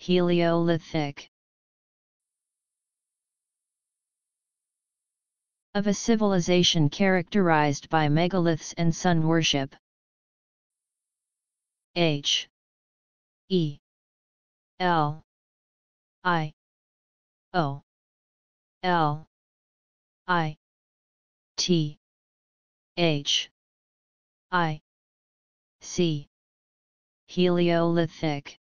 heliolithic. Of a civilization characterized by megaliths and sun worship. H E L I O L I T H I C. Heliolithic.